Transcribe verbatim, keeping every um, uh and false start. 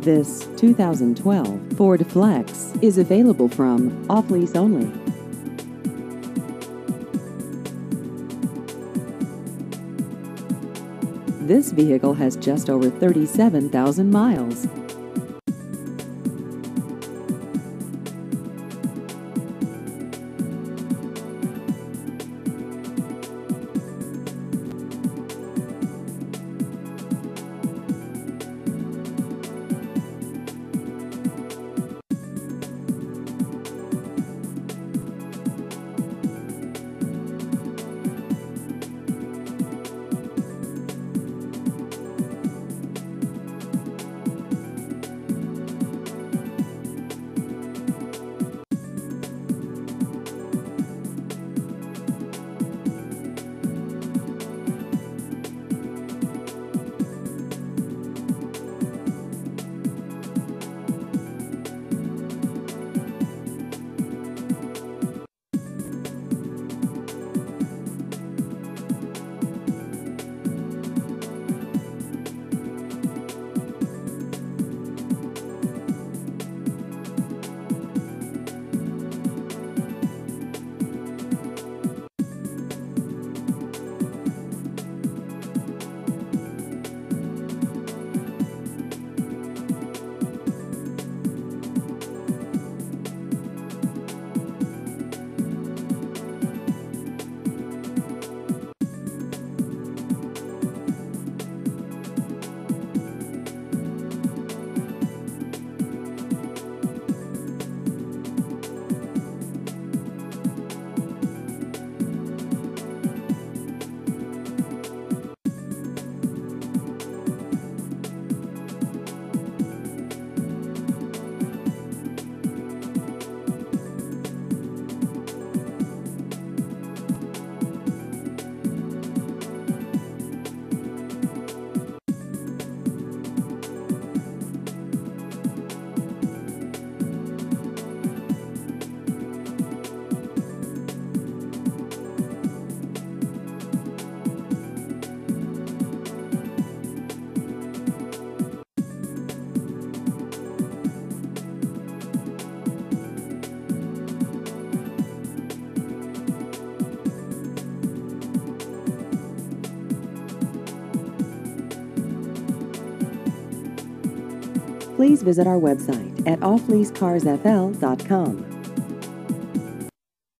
This two thousand twelve Ford Flex is available from off-lease only. This vehicle has just over thirty-seven thousand miles. Please visit our website at off lease cars f l dot com.